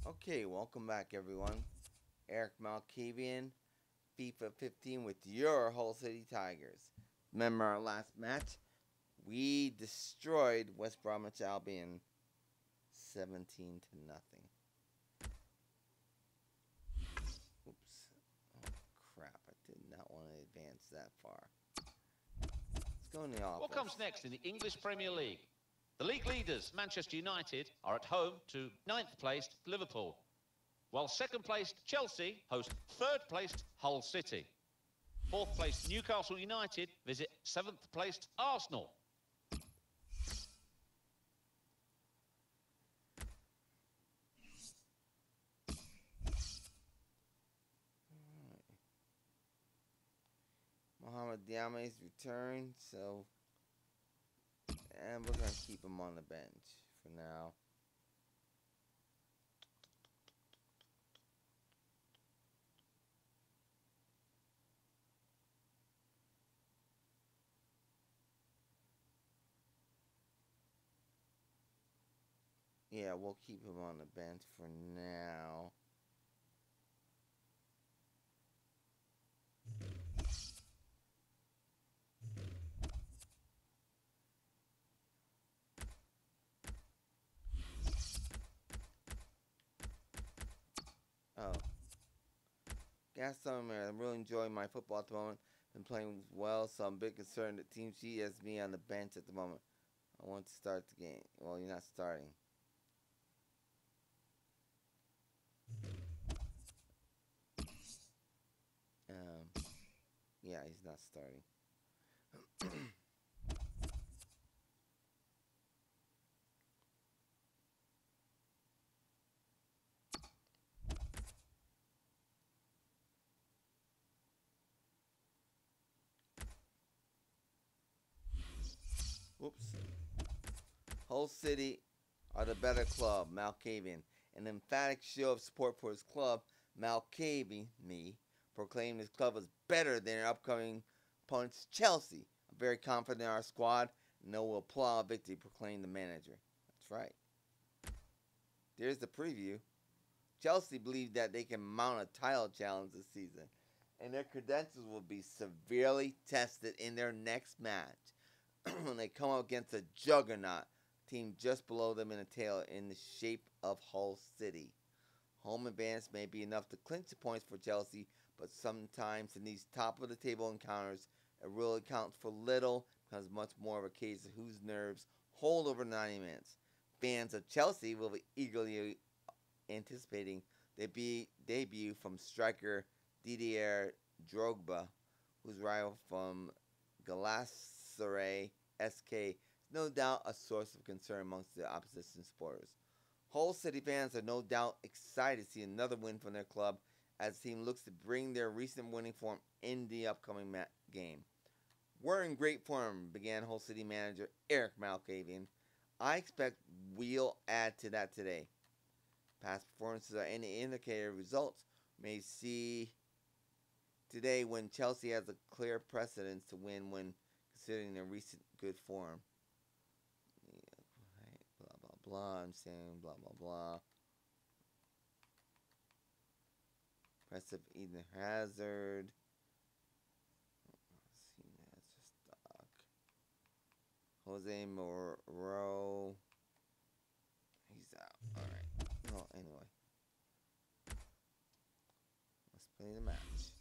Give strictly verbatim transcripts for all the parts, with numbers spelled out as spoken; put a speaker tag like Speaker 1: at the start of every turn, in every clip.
Speaker 1: Okay, welcome back everyone. Eric Malkavian, FIFA fifteen with your Hull City Tigers. Remember our last match? We destroyed West Bromwich Albion seventeen to nothing. Oops. Oh crap, I did not want to advance that far. Let's go in the office.
Speaker 2: What comes next in the English Premier League? The league leaders, Manchester United, are at home to ninth placed Liverpool, while second placed Chelsea host third placed Hull City. Fourth placed Newcastle United visit seventh placed Arsenal.
Speaker 1: Mohamed Diame's returned, so and we're gonna keep him on the bench for now. Yeah, we'll keep him on the bench for now. Oh. Gaston, man, I'm really enjoying my football at the moment. Been playing well, so I'm a bit concerned that Team G has me on the bench at the moment. I want to start the game. Well, you're not starting. Um, yeah, he's not starting. Whoops. Hull City are the better club, Malkavian. An emphatic show of support for his club, Malkavian, me, proclaimed his club was better than their upcoming opponents, Chelsea. I'm very confident in our squad and know we'll applaud victory, proclaimed the manager. That's right. There's the preview. Chelsea believe that they can mount a title challenge this season, and their credentials will be severely tested in their next match when they come up against a juggernaut team just below them in the tail in the shape of Hull City. Home advance may be enough to clinch the points for Chelsea, but sometimes in these top-of-the-table encounters, it really counts for little, becomes much more of a case of whose nerves hold over ninety minutes. Fans of Chelsea will be eagerly anticipating the debut from striker Didier Drogba, whose rival from Galatasaray S K is no doubt a source of concern amongst the opposition supporters. Hull City fans are no doubt excited to see another win from their club as the team looks to bring their recent winning form in the upcoming game. We're in great form, began Hull City manager Eric Malkavian. I expect we'll add to that today. Past performances are any indicator of results. We may see today when Chelsea has a clear precedence to win when considering their recent good form. Blah, blah, blah. I'm saying blah, blah, blah. Impressive Eden Hazard. Let's see, that's just stock. Jose Moreau. He's out. Alright. Well, anyway. Let's play the match.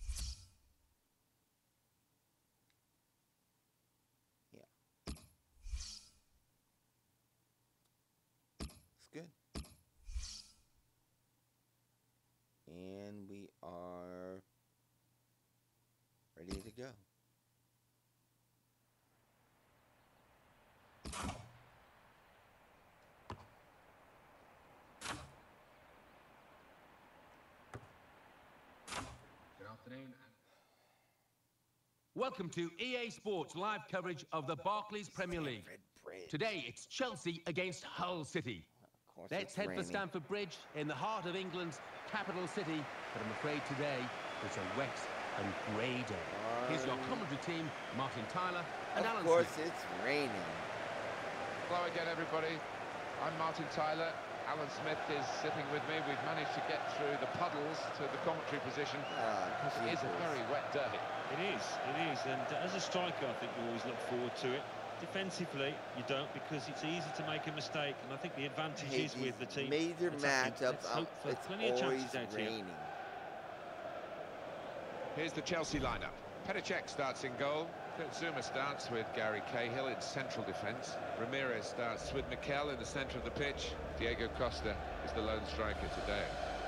Speaker 1: Yeah. It's good. And we are ready to go.
Speaker 3: Good afternoon.
Speaker 4: Welcome to E A Sports live coverage of the Barclays Premier League. Today it's Chelsea against Hull City. Let's head for Stamford Bridge in the heart of England's capital city, but I'm afraid today it's a wet and grey day. Here's your commentary team, Martin Tyler and Alan Smith.
Speaker 1: Of course, it's raining.
Speaker 3: Hello again, everybody. I'm Martin Tyler, Alan Smith is sitting with me. We've managed to get through the puddles to the commentary position.
Speaker 1: Ah,
Speaker 3: because it is a very wet day.
Speaker 5: It is, it is, and uh, as a striker, I think you always look forward to it. Defensively, you don't, because it's easy to make a mistake, and I think the advantage is with the team.
Speaker 1: Major
Speaker 5: attacking.
Speaker 1: matchups,
Speaker 5: Let's hope for
Speaker 1: it's
Speaker 5: plenty of
Speaker 1: always
Speaker 5: chances out here.
Speaker 1: raining.
Speaker 3: Here's the Chelsea lineup. Petr Cech starts in goal. Kurt Zouma starts with Gary Cahill in central defence. Ramirez starts with Mikel in the centre of the pitch. Diego Costa is the lone striker today.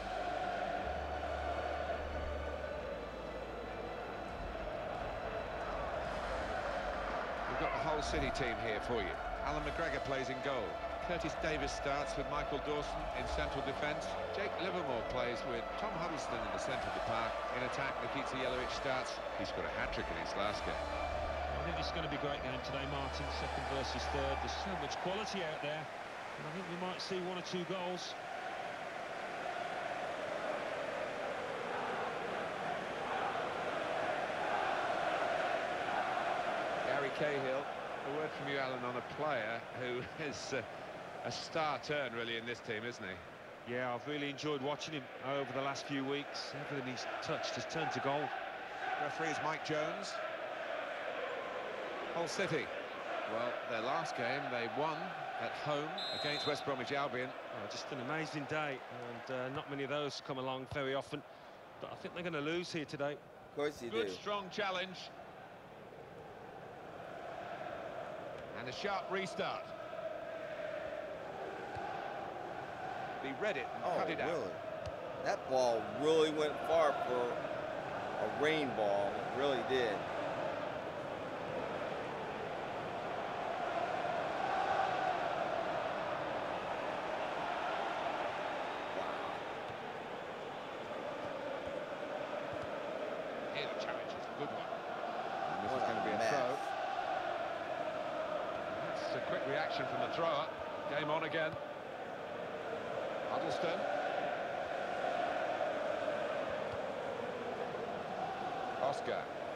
Speaker 3: We've got the whole City team here for you. Alan McGregor plays in goal. Curtis Davis starts with Michael Dawson in central defence. Jake Livermore plays with Tom Huddleston in the centre of the park. In attack, Nikita Jelavic starts. He's got a hat-trick in his last game.
Speaker 5: I think it's going to be a great game today, Martin. Second versus third. There's so much quality out there, and I think we might see one or two goals.
Speaker 3: Gary Cahill. A word from you, Alan, on a player who is uh, a star turn, really, in this team, isn't he?
Speaker 5: Yeah, I've really enjoyed watching him over the last few weeks. Everything he's touched has turned to gold.
Speaker 3: Referee is Mike Jones. Hull City. Well, their last game, they won at home against West Bromwich Albion.
Speaker 5: Oh, just an amazing day, and uh, not many of those come along very often. But I think they're going to lose here today.
Speaker 1: Of course you
Speaker 3: Good,
Speaker 1: do.
Speaker 3: strong challenge. And a sharp restart. He read it and
Speaker 1: Oh,
Speaker 3: cut it
Speaker 1: really?
Speaker 3: out.
Speaker 1: That ball really went far for a rain ball. It really did.
Speaker 3: Here the challenge is a good one. And this
Speaker 1: What
Speaker 3: is going
Speaker 1: a
Speaker 3: to be a
Speaker 1: mess.
Speaker 3: throw. That's a quick reaction from the thrower. Game on again. Huddleston. Oscar.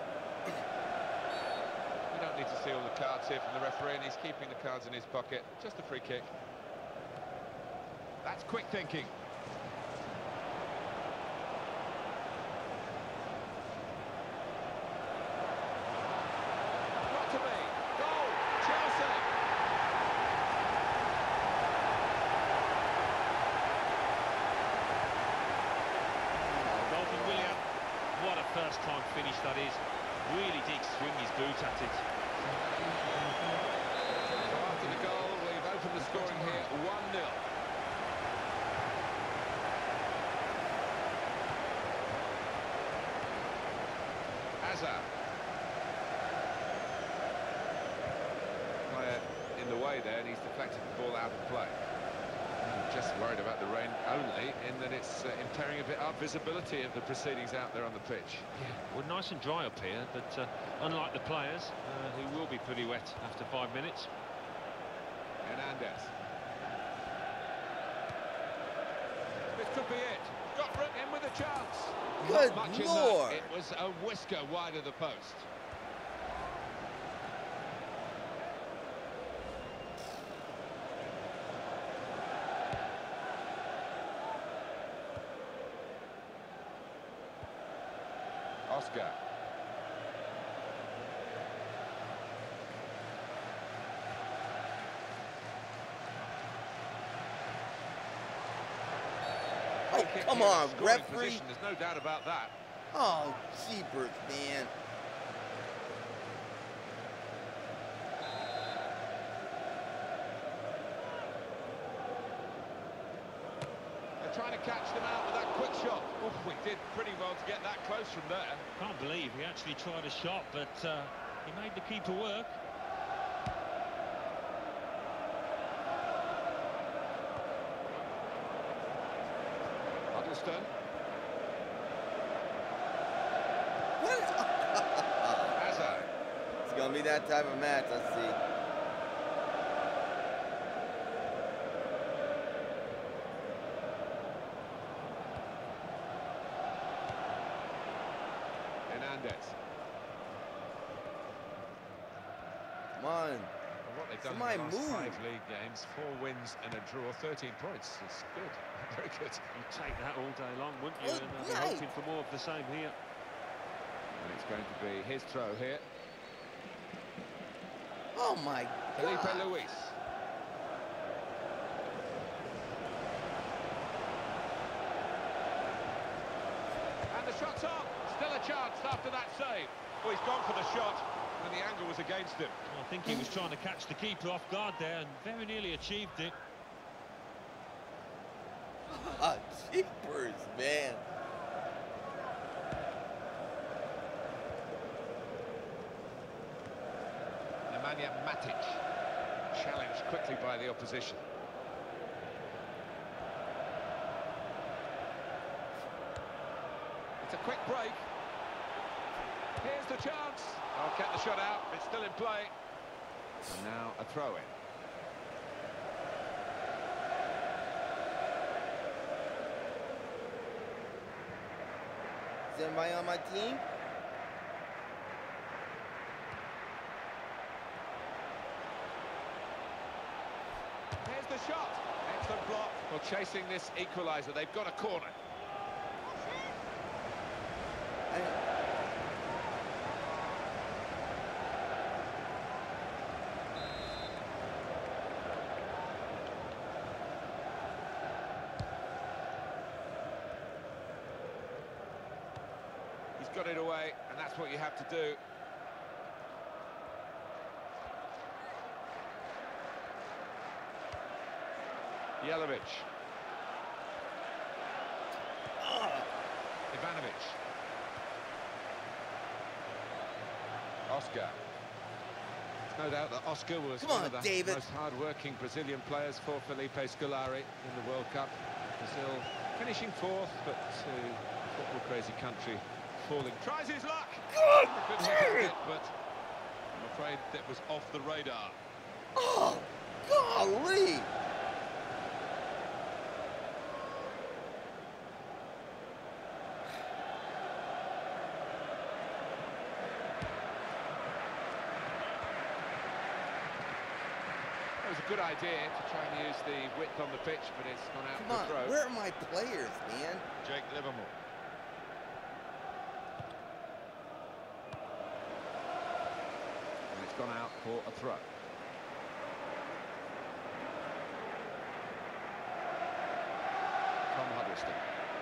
Speaker 3: We don't need to see all the cards here from the referee, and he's keeping the cards in his pocket. Just a free kick. That's quick thinking. Got to be. Goal! Chelsea!
Speaker 5: Golden William, what a first-time finish that is. Really did swing his boot at it.
Speaker 3: So after the goal, we've opened the scoring here, one nil. Hazard. Player in the way there, and he's deflected the ball out of play. I'm just worried about the rain only, in that it's uh, impairing a bit our visibility of the proceedings out there on the pitch.
Speaker 5: Yeah, well, nice and dry up here, but uh, unlike the players, uh, who will be pretty wet after five minutes.
Speaker 3: Hernandez. This could be it. Got room in with a chance.
Speaker 1: Good
Speaker 3: Not much in
Speaker 1: Lord.
Speaker 3: that. It was a whisker wide of the post. Oscar.
Speaker 1: Oh,
Speaker 3: Kick
Speaker 1: come
Speaker 3: here,
Speaker 1: on,
Speaker 3: scoring
Speaker 1: referee.
Speaker 3: position, there's no doubt about that.
Speaker 1: Oh, jeepers, man.
Speaker 3: They're trying to catch them out with that quick shot. Oh, we did pretty well to get that close from there.
Speaker 5: Can't believe he actually tried a shot, but uh, he made the keeper work.
Speaker 3: Huddleston.
Speaker 1: What?
Speaker 3: Hazard.
Speaker 1: It's going to be that type of match, I see.
Speaker 3: Hernandez.
Speaker 1: Come on.
Speaker 3: What what they've done in
Speaker 1: Somebody
Speaker 3: the last
Speaker 1: move.
Speaker 3: five league games. Four wins and a draw, thirteen points. It's good, very good.
Speaker 5: You'd take that all day long, wouldn't you?
Speaker 1: Oh,
Speaker 5: And I'll be
Speaker 1: nice.
Speaker 5: hoping for more of the same here.
Speaker 3: And it's going to be his throw here.
Speaker 1: Oh my
Speaker 3: Felipe
Speaker 1: God.
Speaker 3: Luis. And the shot's on. Still a chance after that save. Oh, he's gone for the shot when the angle was against him.
Speaker 5: I think he was trying to catch the keeper off guard there and very nearly achieved it.
Speaker 1: Ah, jeepers, man.
Speaker 3: Nemanja Matic, challenged quickly by the opposition. It's a quick break. Here's the chance. Oh, get the shot out. It's still in play. And now a throw-in.
Speaker 1: Is anybody on my team?
Speaker 3: Here's the shot. Excellent block. Well, chasing this equaliser, they've got a corner.
Speaker 1: I,
Speaker 3: He's got it away, and that's what you have to do. Jelavic. Ivanovic. Oscar. There's no doubt that Oscar was
Speaker 1: Come
Speaker 3: one
Speaker 1: on,
Speaker 3: of the
Speaker 1: David.
Speaker 3: most hard-working Brazilian players for Felipe Scolari in the World Cup. Brazil finishing fourth, but to a football-crazy country falling. Tries his luck!
Speaker 1: God
Speaker 3: Good
Speaker 1: damn
Speaker 3: hit,
Speaker 1: it!
Speaker 3: but I'm afraid that was off the radar.
Speaker 1: Oh, golly!
Speaker 3: It was a good idea to try and use the width on the pitch, but it's gone out
Speaker 1: Come
Speaker 3: for
Speaker 1: on,
Speaker 3: a throw.
Speaker 1: where are my players, man?
Speaker 3: Jake Livermore. And it's gone out for a throw. Tom Huddleston.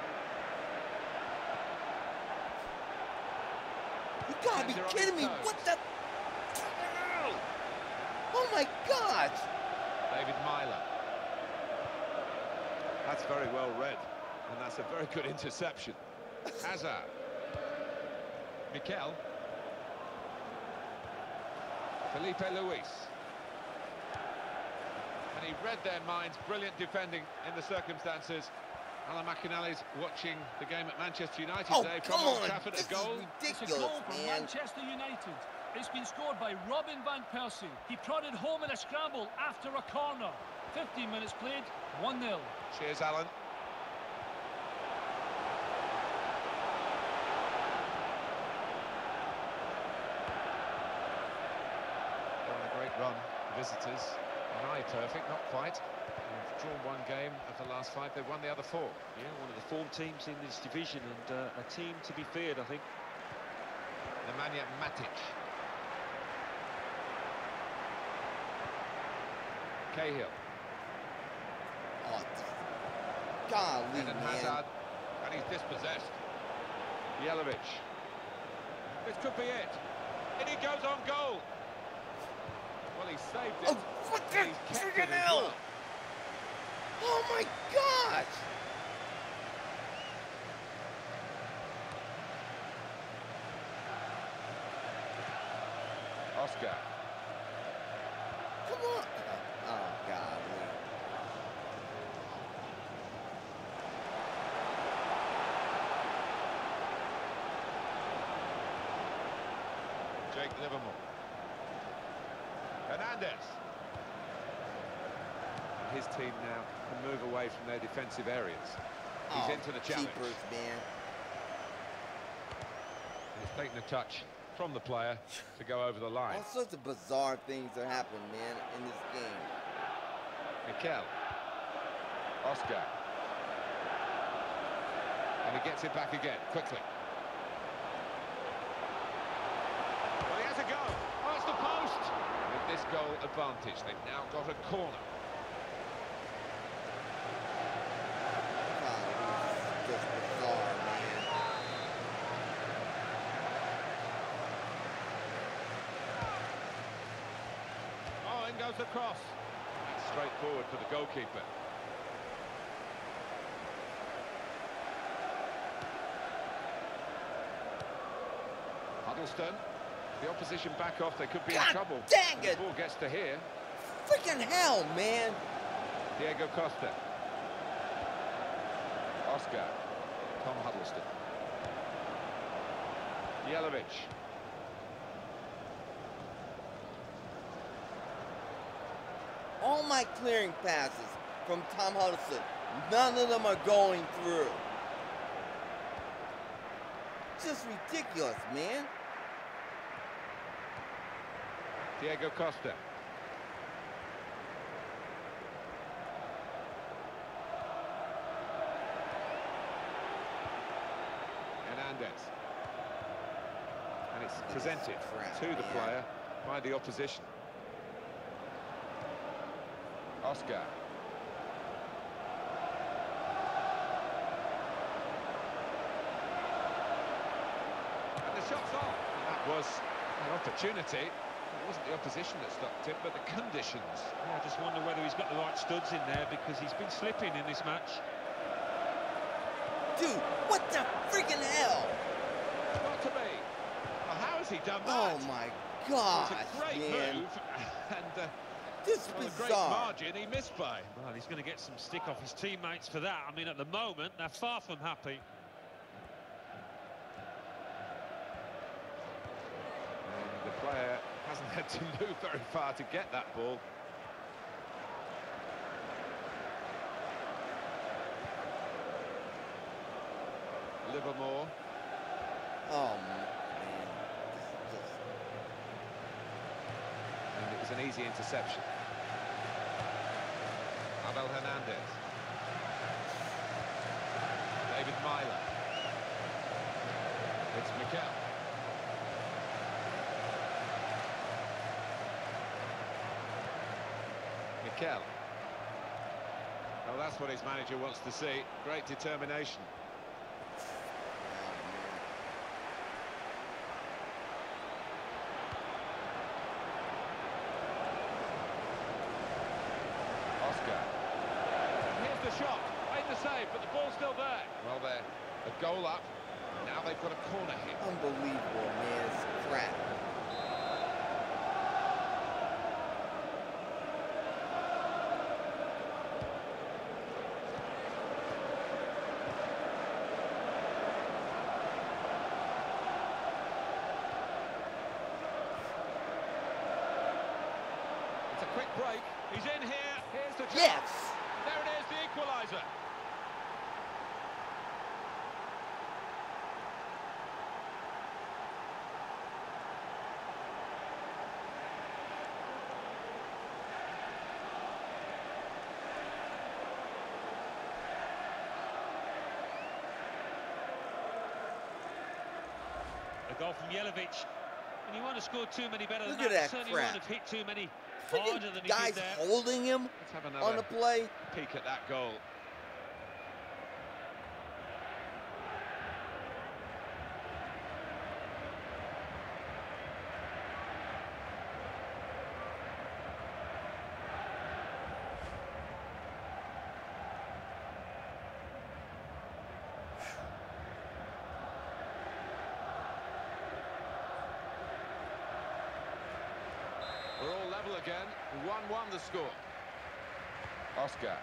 Speaker 1: You gotta be
Speaker 3: And they're on
Speaker 1: kidding me!
Speaker 3: his toes.
Speaker 1: What the? Oh my gosh!
Speaker 3: David Myler. That's very well read, and that's a very good interception. Hazard. Mikel. Felipe Luis. And he read their minds. Brilliant defending in the circumstances. Alan McInally's watching the game at Manchester United
Speaker 1: Oh,
Speaker 3: today
Speaker 1: come
Speaker 3: from Old
Speaker 1: on!
Speaker 3: Trafford.
Speaker 1: This
Speaker 3: A goal.
Speaker 1: is
Speaker 6: It's a
Speaker 1: ridiculous,
Speaker 6: goal from
Speaker 1: man.
Speaker 6: Manchester United. It's been scored by Robin van Persie. He prodded home in a scramble after a corner. fifteen minutes played, one nil.
Speaker 3: Cheers, Alan. They're on a great run, visitors. Nigh perfect, not quite. They've drawn one game of the last five. They've won the other four.
Speaker 5: Yeah, one of the form teams in this division and uh, a team to be feared, I think.
Speaker 3: Nemanja Matic. Cahill.
Speaker 1: Oh, golly,
Speaker 3: Eden
Speaker 1: man.
Speaker 3: Hazard. And he's dispossessed. Jelavic. This could be it. And he goes on goal. Well, he saved it.
Speaker 1: Oh, what the
Speaker 3: and he's kept it
Speaker 1: friggin'
Speaker 3: as
Speaker 1: hell?
Speaker 3: well.
Speaker 1: Oh my gosh!
Speaker 3: Oscar.
Speaker 1: Come on! Oh, golly.
Speaker 3: Jake Livermore. Hernandez. And his team now can move away from their defensive areas. He's
Speaker 1: Oh,
Speaker 3: into the challenge.
Speaker 1: jeepers, man.
Speaker 3: He's taken a touch from the player to go over the line.
Speaker 1: All sorts of bizarre things are happening, man, in this game.
Speaker 3: Mikel. Oscar. And he gets it back again, quickly. Well, he has a go. Oh, it's the post. With this goal advantage, they've now got a corner.
Speaker 1: God, this is just bizarre, man.
Speaker 3: Oh, in goes the cross. That's straightforward for the goalkeeper. Huddleston. The opposition back off, they could be
Speaker 1: God
Speaker 3: in trouble.
Speaker 1: dang it!
Speaker 3: The ball gets to here.
Speaker 1: Freaking hell, man!
Speaker 3: Diego Costa. Oscar. Tom Huddleston. Jelavic.
Speaker 1: All my clearing passes from Tom Huddleston, none of them are going through. Just ridiculous, man.
Speaker 3: Diego Costa. Hernandez. And it's presented
Speaker 1: crap,
Speaker 3: to the
Speaker 1: man.
Speaker 3: player by the opposition. Oscar. And the shot's off. That was an opportunity. It wasn't the opposition that stopped it, but the conditions.
Speaker 5: Yeah, I just wonder whether he's got the right studs in there, because he's been slipping in this match.
Speaker 1: Dude, what the freaking hell?
Speaker 3: Got to be. Well, how has he done that?
Speaker 1: Oh my gosh,
Speaker 3: It's a great
Speaker 1: man.
Speaker 3: move, and uh,
Speaker 1: This is
Speaker 3: on a great
Speaker 1: bizarre.
Speaker 3: margin, he missed by.
Speaker 5: Well, he's going to get some stick off his teammates for that. I mean, at the moment, they're far from happy.
Speaker 3: And the player hasn't had to move very far to get that ball. Livermore.
Speaker 1: Oh man, this is just...
Speaker 3: And it was an easy interception. Abel Hernandez. David Myler. It's Mikel. Mikel. Well, that's what his manager wants to see. Great determination. Oscar. Here's the shot. Made the save, but the ball's still there. Well, they're a goal up. Now they've got a corner here.
Speaker 1: Unbelievable, man. It's crap.
Speaker 3: It's a quick break. He's in here. Here's the chance.
Speaker 1: Yes!
Speaker 3: There it is, the equaliser.
Speaker 5: A goal from Jelavic. And he won't have scored too many better
Speaker 1: Look
Speaker 5: than
Speaker 1: at
Speaker 5: that.
Speaker 1: that
Speaker 5: Certainly
Speaker 1: crap.
Speaker 5: won't have hit too many
Speaker 1: Freaking
Speaker 5: harder than he
Speaker 1: guys
Speaker 5: did there.
Speaker 1: holding him
Speaker 3: Let's have another
Speaker 1: on the play.
Speaker 3: peek at that goal. We're all level again. one one the score. Oscar.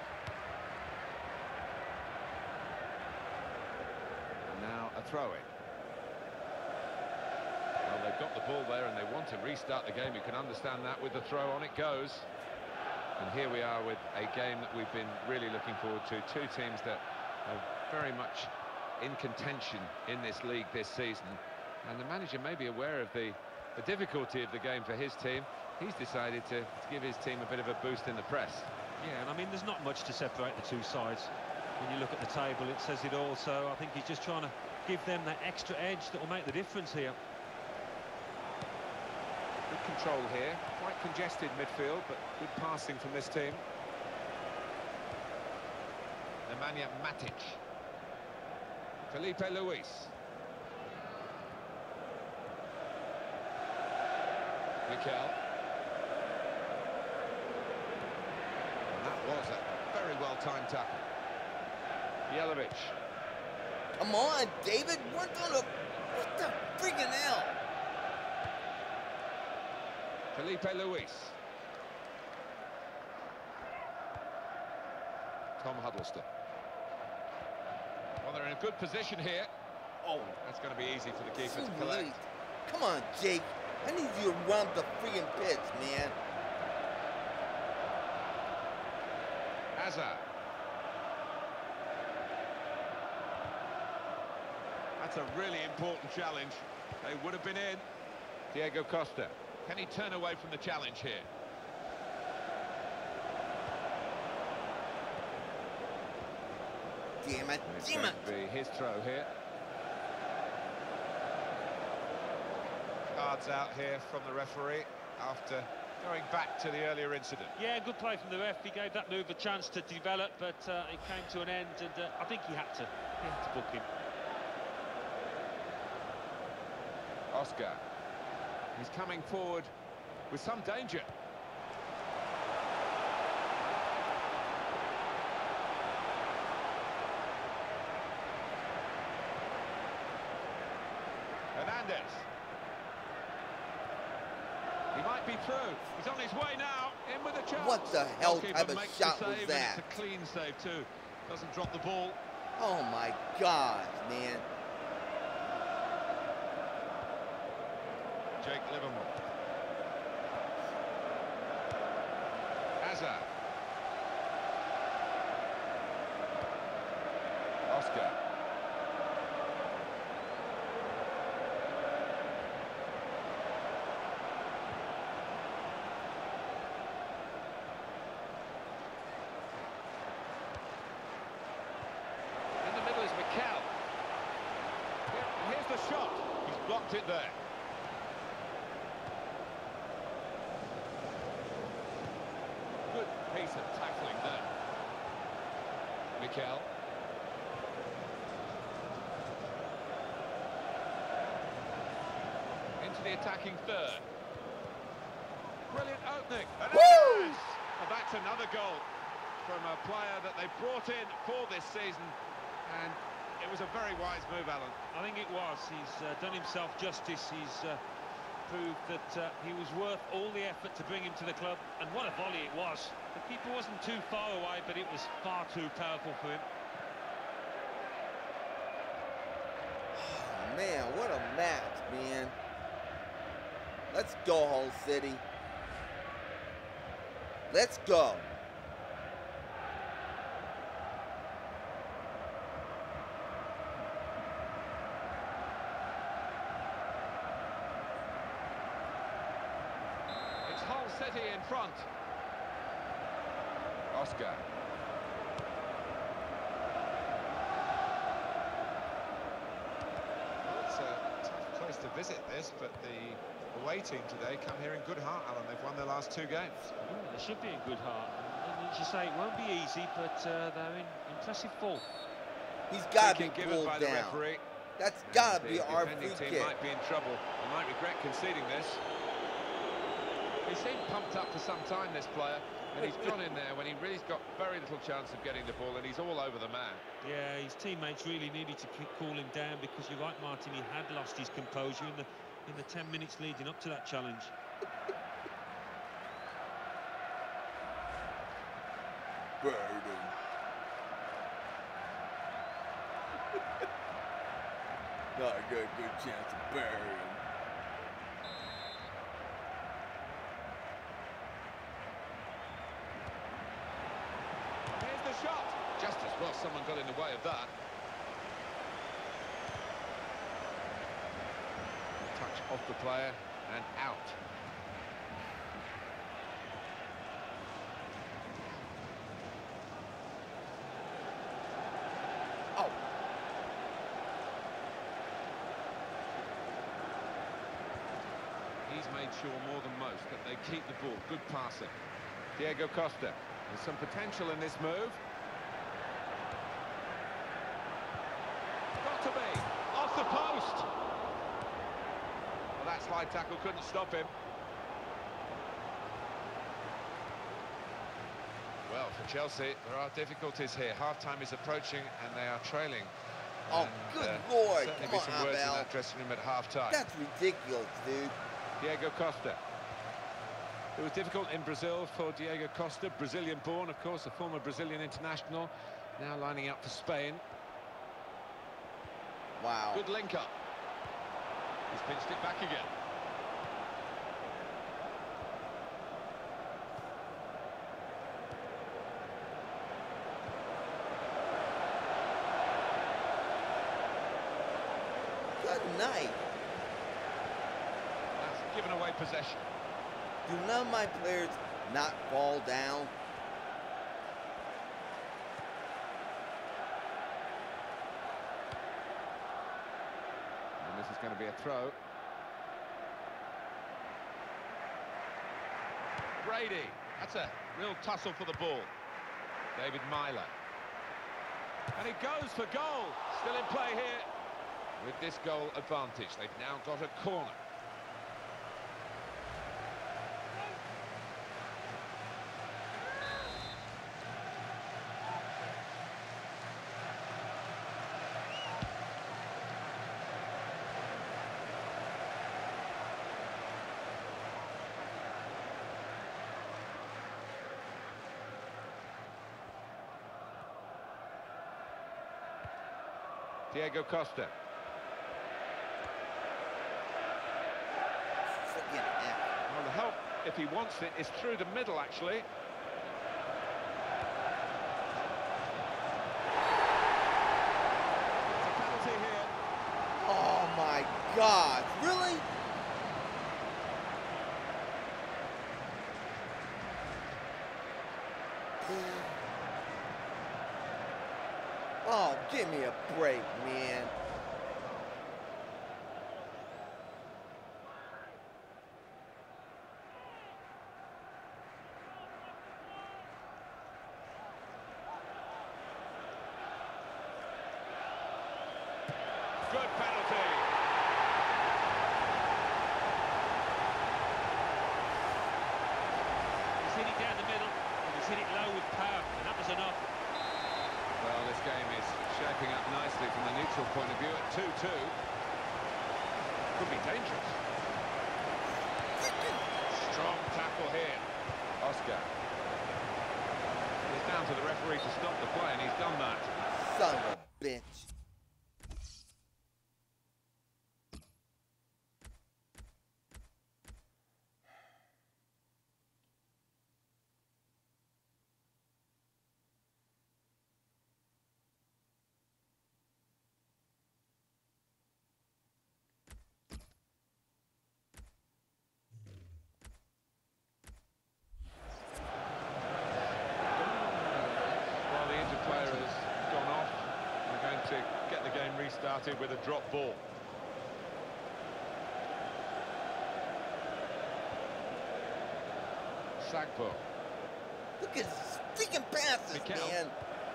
Speaker 3: And now a throw-in. Well, they've got the ball there and they want to restart the game. You can understand that. With the throw, on it goes. And here we are with a game that we've been really looking forward to. Two teams that are very much in contention in this league this season. And the manager may be aware of the, the difficulty of the game for his team. He's decided to, to give his team a bit of a boost in the press.
Speaker 5: Yeah, and I mean, there's not much to separate the two sides. When you look at the table, it says it all. So I think he's just trying to give them that extra edge that will make the difference here.
Speaker 3: Good control here. Quite congested midfield, but good passing from this team. Nemanja Matic. Felipe Luis. Mikel. And that was a very well-timed tackle. Jelavic.
Speaker 1: Come on, David. Work on the... What the freaking hell?
Speaker 3: Felipe Luis. Tom Huddleston. Well, they're in a good position here.
Speaker 1: Oh,
Speaker 3: that's going to be easy for the keeper
Speaker 1: Jeez,
Speaker 3: to collect.
Speaker 1: Come on, Jake. I need you to run the freaking pitch, man.
Speaker 3: Hazard. That's a really important challenge. They would have been in. Diego Costa. Can he turn away from the challenge here?
Speaker 1: Damn it,
Speaker 3: It's
Speaker 1: damn
Speaker 3: going
Speaker 1: it.
Speaker 3: to be his throw here. Cards out here from the referee after going back to the earlier incident.
Speaker 5: Yeah, good play from the ref. He gave that move a chance to develop, but uh, it came to an end, and uh, I think he had to. He had to book him.
Speaker 3: Oscar. He's coming forward with some danger. Hernandez. He might be through. He's on his way now. In with a chance.
Speaker 1: What the hell
Speaker 3: Goalkeeper
Speaker 1: type of
Speaker 3: makes
Speaker 1: shot
Speaker 3: the
Speaker 1: was
Speaker 3: save,
Speaker 1: that?
Speaker 3: and it's a clean save too. Doesn't drop the ball.
Speaker 1: Oh my God, man.
Speaker 3: Jake Livermore. Hazard. Oscar. In the middle is Mikel. Here, here's the shot. He's blocked it there. Good piece of tackling there. Mikel. Into the attacking third. Brilliant opening. And
Speaker 1: Woo!
Speaker 3: yes! Well, that's another goal from a player that they brought in for this season. And it was a very wise move, Alan.
Speaker 5: I think it was. He's uh, done himself justice. He's uh, proved that uh, he was worth all the effort to bring him to the club. And what a volley it was. The keeper wasn't too far away, but it was far too powerful for him.
Speaker 1: Oh, man, what a match, man. Let's go, Hull City. Let's go.
Speaker 3: It's Hull City in front. Oscar.
Speaker 7: Well, it's a tough place to visit this, but the away team today come here in good heart, Alan. They've won their last two games.
Speaker 5: Ooh, they should be in good heart. And as you say, it won't be easy, but uh, they're in impressive form.
Speaker 1: He's got to be
Speaker 3: Kick given
Speaker 1: pulled
Speaker 3: by the
Speaker 1: down.
Speaker 3: referee.
Speaker 1: That's
Speaker 3: And
Speaker 1: got to
Speaker 3: the
Speaker 1: be our
Speaker 3: defending
Speaker 1: free
Speaker 3: team
Speaker 1: kick.
Speaker 3: might be in trouble. They might regret conceding this. He seemed pumped up for some time, this player, and he's gone in there when he really's got very little chance of getting the ball, and he's all over the man.
Speaker 5: Yeah, his teammates really needed to k- cool him down, because you're right, Martin, he had lost his composure in the in the ten minutes leading up to that challenge.
Speaker 1: Burden. Not a good, good chance to bury him.
Speaker 3: Here's the shot. Just as well someone got in the way of that. Touch off the player and out.
Speaker 1: Oh.
Speaker 3: He's made sure more than most that they keep the ball. Good passing. Diego Costa. There's some potential in this move. Got to be. Off the post. Well, that slide tackle couldn't stop him. Well, for Chelsea, there are difficulties here. Half-time is approaching and they are trailing.
Speaker 1: Oh,
Speaker 3: and,
Speaker 1: good
Speaker 3: uh,
Speaker 1: Lord.
Speaker 3: Certainly
Speaker 1: Come
Speaker 3: be
Speaker 1: on,
Speaker 3: some words
Speaker 1: Abel.
Speaker 3: in that dressing room at half-time.
Speaker 1: That's ridiculous, dude.
Speaker 3: Diego Costa. It was difficult in Brazil for Diego Costa, Brazilian-born, of course, a former Brazilian international, now lining up for Spain.
Speaker 1: Wow.
Speaker 3: Good link-up. He's pinched it back again.
Speaker 1: Good night.
Speaker 3: That's given away possession.
Speaker 1: Do none of my players not fall down?
Speaker 3: And this is going to be a throw. Brady. That's a real tussle for the ball. David Myler. And he goes for goal. Still in play here. With this goal advantage, they've now got a corner. Diego Costa. Well, the help, if he wants it, is through the middle, actually. It's a penalty here.
Speaker 1: Oh, my God. Really? Oh, give me a break, man.
Speaker 3: Good penalty.
Speaker 5: He's hit it down the middle, and he's hit it low with power, and that was enough.
Speaker 3: Well, this game is shaping up nicely from the neutral point of view at two two. Could be dangerous. Strong tackle here. Oscar. It's down to the referee to stop the play, and he's done that.
Speaker 1: Son of a bitch.
Speaker 3: To get the game restarted with a drop ball. Sagbo.
Speaker 1: Look at his freaking passes,
Speaker 3: Mikel.
Speaker 1: man.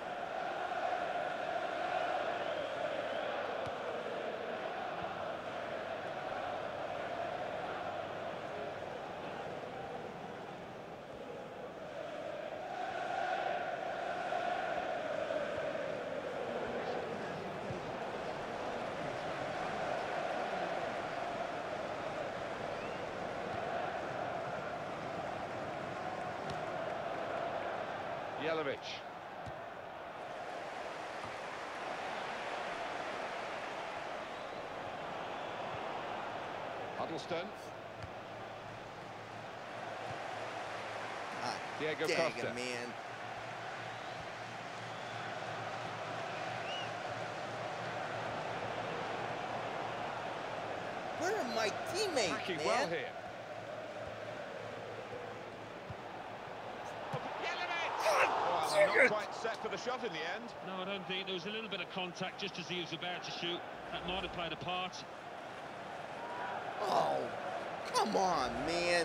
Speaker 3: Jelavic. Huddleston.
Speaker 1: Ah,
Speaker 3: Diego
Speaker 1: dang
Speaker 3: Costa.
Speaker 1: it, man. Where are my teammates,
Speaker 3: Tracking
Speaker 1: man?
Speaker 3: well here. Oh, well, not quite set for the shot in the end.
Speaker 5: No, I don't think. There was a little bit of contact just as he was about to shoot. That might have played a part.
Speaker 1: Oh, come on, man.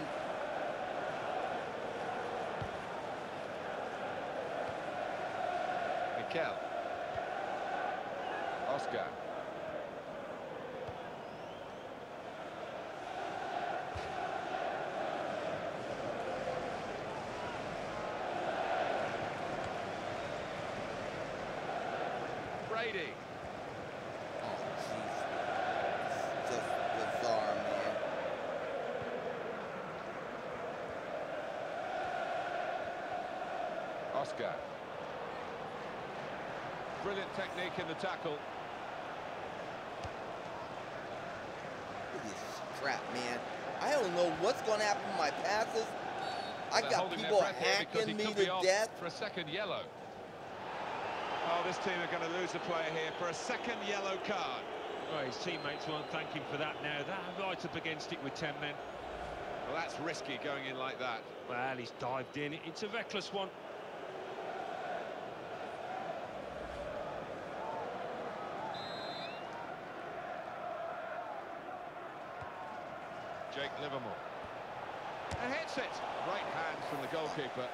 Speaker 3: Mikel. Oscar. Brady.
Speaker 1: Oh, jeez. It's just bizarre, man.
Speaker 3: Oscar. Brilliant technique in the tackle.
Speaker 1: Look at this crap, man. I don't know what's going to happen with my passes. I
Speaker 3: They're
Speaker 1: got
Speaker 3: holding their
Speaker 1: people
Speaker 3: breath here because he
Speaker 1: hacking me
Speaker 3: could be
Speaker 1: to
Speaker 3: off
Speaker 1: death.
Speaker 3: for a second yellow. Oh, this team are going to lose a player here for a second yellow card.
Speaker 5: Well, his teammates won't thank him for that now. They're right up against it with ten men.
Speaker 3: Well, that's risky going in like that.
Speaker 5: Well, he's dived in. It's a reckless one.
Speaker 3: Jake Livermore. And hits it. Right hands from the goalkeeper.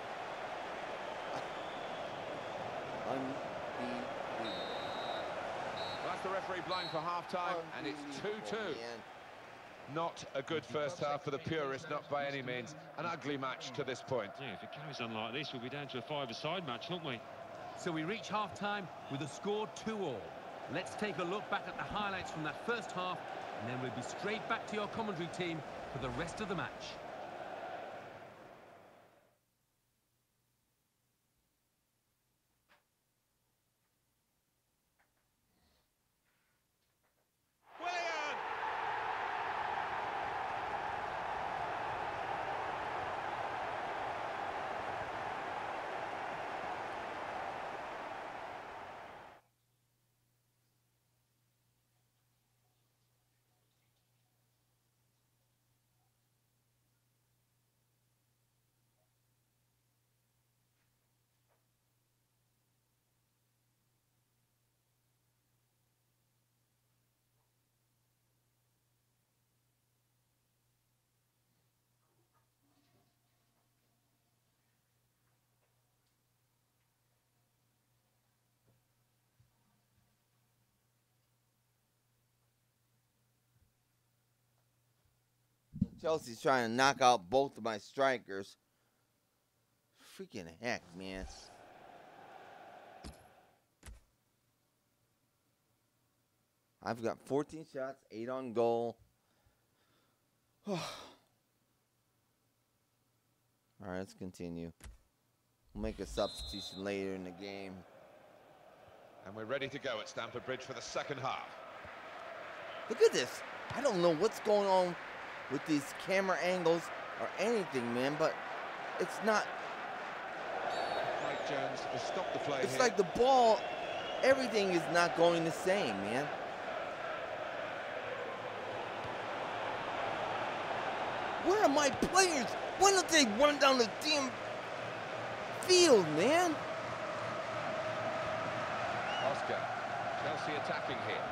Speaker 1: Unbelievable.
Speaker 3: That's the referee blowing for half-time, and it's two two. Not a good first half for the purists, not by any means. An ugly match to this point.
Speaker 5: Yeah, if it carries on like this, we'll be down to a five-a-side match, won't we?
Speaker 4: So we reach half-time with a score two all. Let's take a look back at the highlights from that first half, and then we'll be straight back to your commentary team for the rest of the match.
Speaker 1: Chelsea's trying to knock out both of my strikers. Freaking heck, man. I've got fourteen shots, eight on goal. All right, let's continue. We'll make a substitution later in the game.
Speaker 3: And we're ready to go at Stamford Bridge for the second half.
Speaker 1: Look at this. I don't know what's going on with these camera angles or anything, man, but it's not.
Speaker 3: Mike Jones has stopped the play
Speaker 1: It's
Speaker 3: here.
Speaker 1: like the ball, everything is not going the same, man. Where are my players? Why don't they run down the damn field, man?
Speaker 3: Oscar. Chelsea attacking here.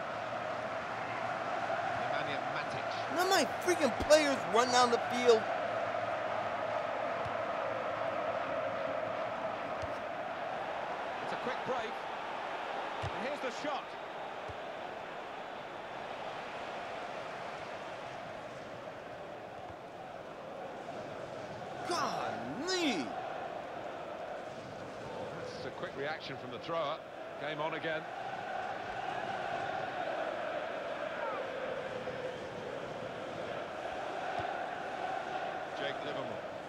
Speaker 3: Nemanja Matic.
Speaker 1: None of my freaking players run down the field.
Speaker 3: It's a quick break. And here's the shot.
Speaker 1: Golly!
Speaker 3: That's a quick reaction from the thrower. Game on again. Jake Livermore.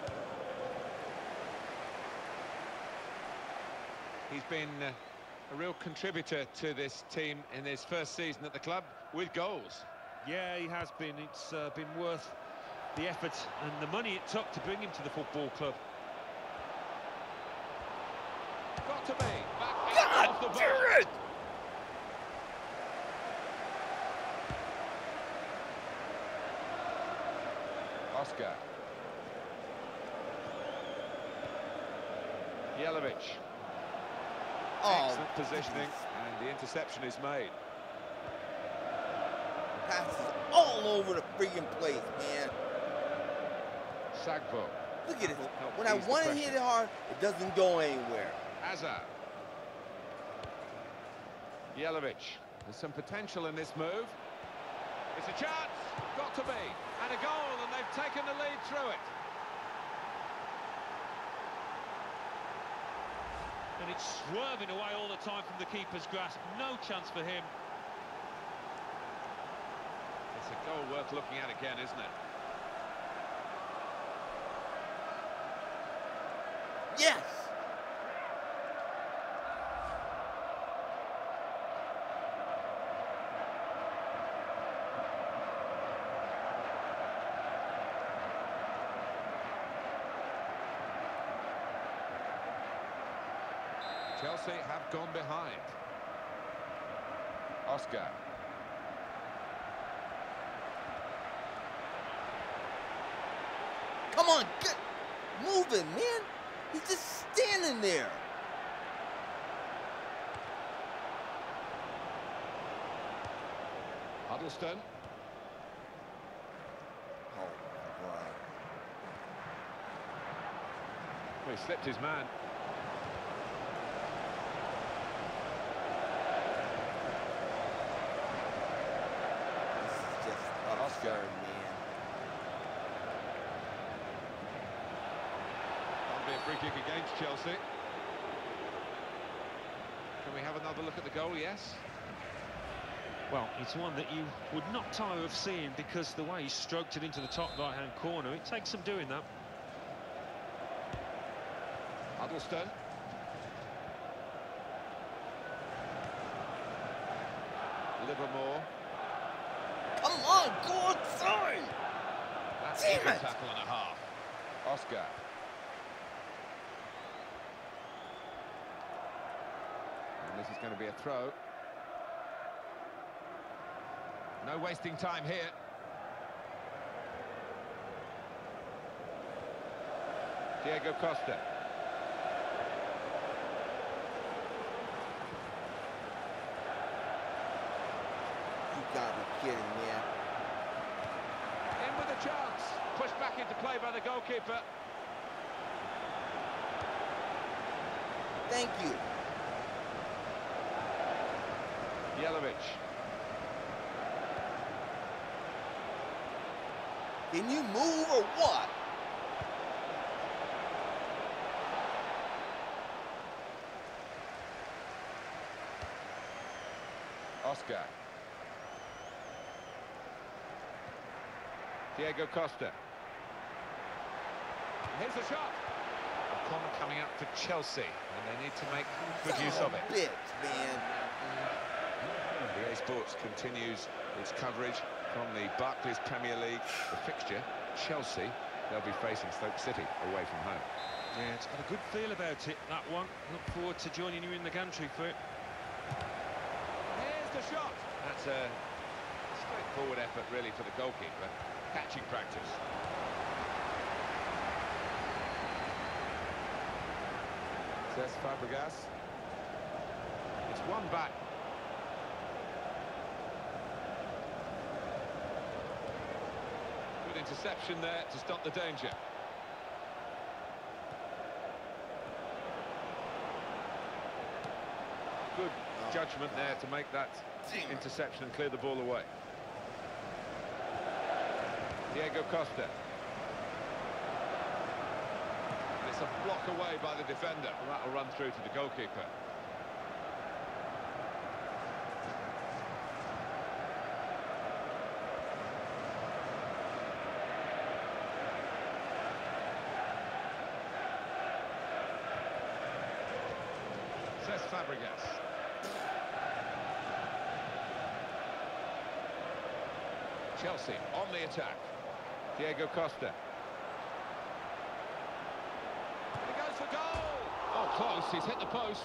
Speaker 3: He's been uh, a real contributor to this team in his first season at the club with goals.
Speaker 5: Yeah, he has been. It's uh, been worth the effort and the money it took to bring him to the football club.
Speaker 3: Got to be. Back
Speaker 1: God
Speaker 3: off the ball.
Speaker 1: damn it!
Speaker 3: Oscar. Jelavic.
Speaker 1: Oh,
Speaker 3: excellent positioning, and the interception is made.
Speaker 1: Passes all over the freaking place, man.
Speaker 3: Sagbo.
Speaker 1: Look at it. When I want to hit it hard, it doesn't go anywhere.
Speaker 3: Azar. Jelavic. There's some potential in this move. It's a chance. Got to be. And a goal, and they've taken the lead through it.
Speaker 5: And it's swerving away all the time from the keeper's grasp. No chance for him.
Speaker 3: It's a goal worth looking at again, isn't it?
Speaker 1: Yes!
Speaker 3: Chelsea have gone behind. Oscar.
Speaker 1: Come on, get moving, man. He's just standing there.
Speaker 3: Huddleston.
Speaker 1: Oh, boy.
Speaker 3: Well, he slipped his man.
Speaker 1: This is just Oscar, man.
Speaker 3: That'll be a free kick against Chelsea. Can we have another look at the goal? Yes.
Speaker 5: Well, it's one that you would not tire of seeing, because the way he stroked it into the top right-hand corner, it takes some doing that.
Speaker 3: Huddleston. Livermore.
Speaker 1: Come on, go outside!
Speaker 3: That's
Speaker 1: Damn
Speaker 3: a good
Speaker 1: it.
Speaker 3: tackle and a half. Oscar. And this is going to be a throw. No wasting time here. Diego Costa.
Speaker 1: You gotta be kidding, man.
Speaker 3: In with a chance. Pushed back into play by the goalkeeper.
Speaker 1: Thank you.
Speaker 3: Jelavic.
Speaker 1: Can you move or what?
Speaker 3: Oscar. Diego Costa. Here's the shot. A corner coming up for Chelsea, and they need to make good
Speaker 1: Son
Speaker 3: use
Speaker 1: of
Speaker 3: of it.
Speaker 1: a bitch, man.
Speaker 3: B A Sports continues its coverage from the Barclays Premier League. The fixture, Chelsea, they'll be facing Stoke City away from home.
Speaker 5: Yeah, it's got a good feel about it, that one. Look forward to joining you in the gantry for it.
Speaker 3: Here's the shot. That's a straightforward effort, really, for the goalkeeper. Catching practice. Says Fabregas. It's one back. Good interception there to stop the danger. Good judgment there to make that interception and clear the ball away. Diego Costa. And it's a block away by the defender. And that'll run through to the goalkeeper. Says Fabregas. Chelsea on the attack. Diego Costa. And he goes for goal! Oh, close. He's hit the post.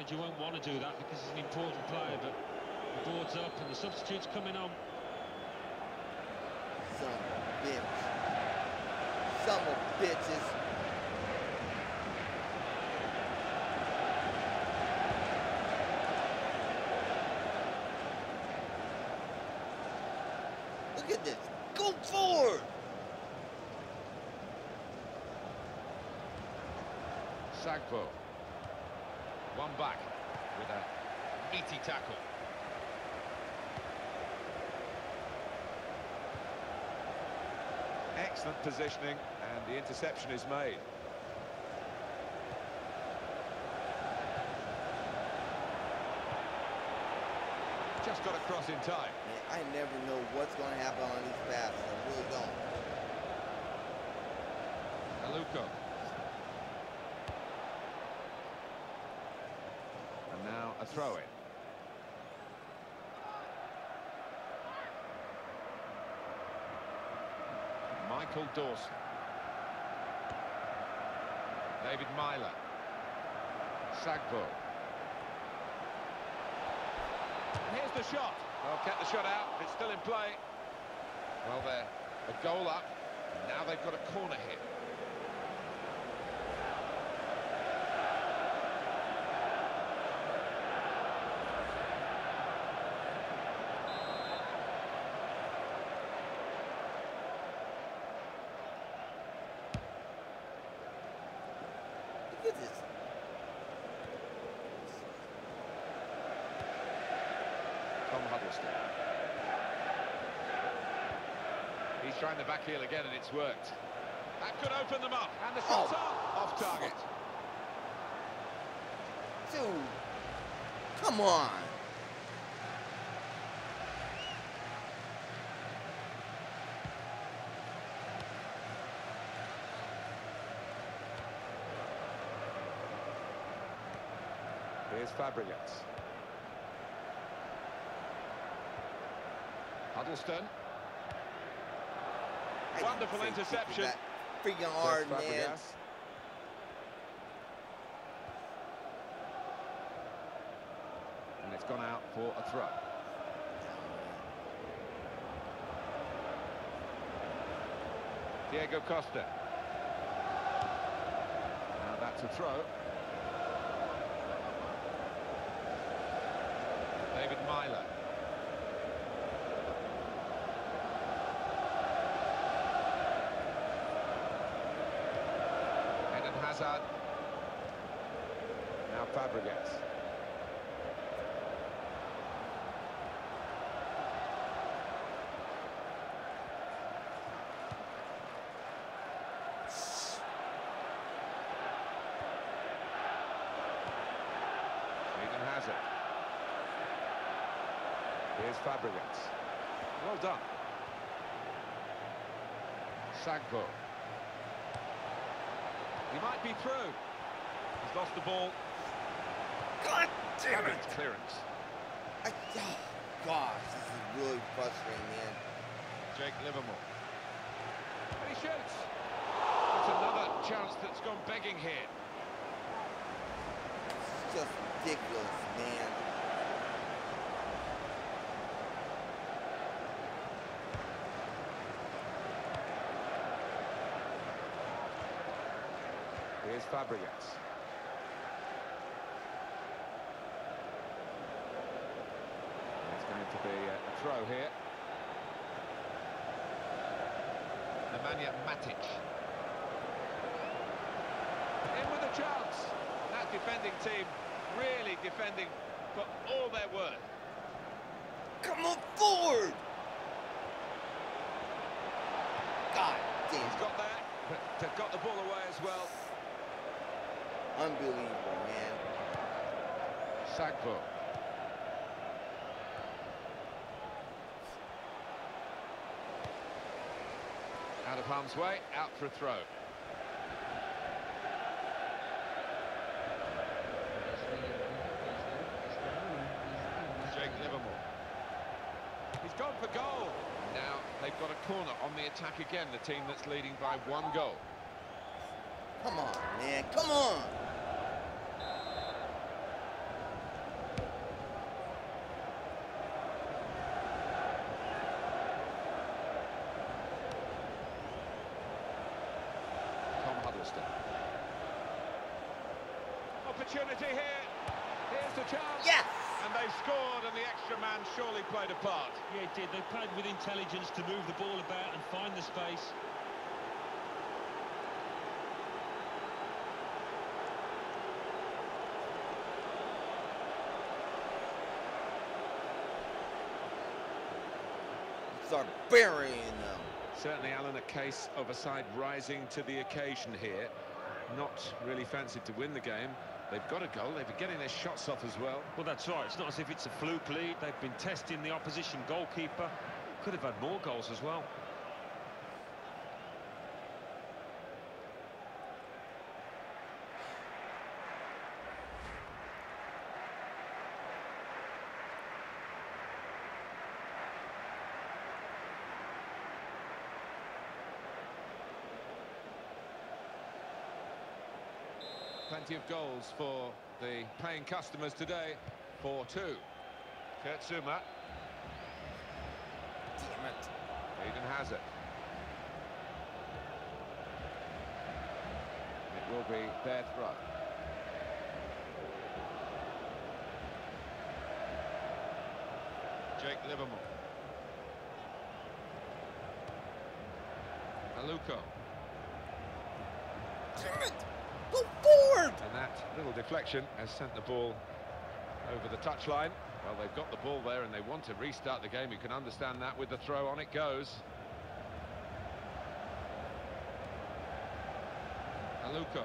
Speaker 5: you won't want to do that because he's an important player, but the board's up and the substitute's coming on.
Speaker 1: Son of a bitch. Son of bitches. Look at this. Go forward.
Speaker 3: Sagbo. One back with a meaty tackle. Excellent positioning, and the interception is made. Just got across in time.
Speaker 1: Man, I never know what's going to happen on these passes. I really don't.
Speaker 3: Aluko. And now a throw-in. Michael Dawson. David Myler. Sagbo. Here's the shot. Well, kept the shot out. It's still in play. Well, they're a goal up. Now they've got a corner here.
Speaker 1: Look at this.
Speaker 3: Tom Huddleston. He's trying the back heel again, and it's worked. That could open them up. And the shot's
Speaker 1: Oh.
Speaker 3: off. Off target.
Speaker 1: Dude, come on.
Speaker 3: Here's Fabregas. Huddleston.
Speaker 1: I
Speaker 3: Wonderful
Speaker 1: didn't say
Speaker 3: interception.
Speaker 1: that freaking hard,
Speaker 3: There's
Speaker 1: man.
Speaker 3: Fabregas. And it's gone out for a throw. Diego Costa. Now that's a throw. David Myler. Eden Hazard. Now Fabregas. Eden Hazard. Here's Fabregas. Well done. Sagbo. He might be through. He's lost the ball.
Speaker 1: God damn it.
Speaker 3: It's clearance.
Speaker 1: I, oh, gosh, this is really frustrating, man.
Speaker 3: Jake Livermore. And he shoots. It's another chance that's gone begging here.
Speaker 1: It's just ridiculous, man.
Speaker 3: Here's Fabregas. It's going to be a, a throw here. Nemanja Matic. In with a chance. That defending team really defending for all their worth.
Speaker 1: Come on forward! God damn.
Speaker 3: He's got there, but uh, got the ball away as well.
Speaker 1: Unbelievable, man.
Speaker 3: Sagbo. Out of harm's way, out for a throw. Jake Livermore. He's gone for goal. Now they've got a corner on the attack again, the team that's leading by one goal.
Speaker 1: Come on, man. Come on.
Speaker 3: Costa. Opportunity here. Here's the chance.
Speaker 1: Yes!
Speaker 3: And they scored, and the extra man surely played a part.
Speaker 5: Yeah, it did. They played with intelligence to move the ball about and find the space.
Speaker 1: Start burying them.
Speaker 3: Certainly, Alan, a case of a side rising to the occasion here. Not really fancied to win the game. They've got a goal. They've been getting their shots off as well.
Speaker 5: Well, that's right. It's not as if it's a fluke lead. They've been testing the opposition goalkeeper. Could have had more goals as well.
Speaker 3: Plenty of goals for the paying customers today. four two. Kurt Zouma.
Speaker 1: Damn it.
Speaker 3: Eden Hazard. It will be their throw. Jake Livermore. Aluko.
Speaker 1: Damn it! Go forward!
Speaker 3: And that little deflection has sent the ball over the touchline. Well, they've got the ball there and they want to restart the game. You can understand that with the throw. On it goes. Aluko.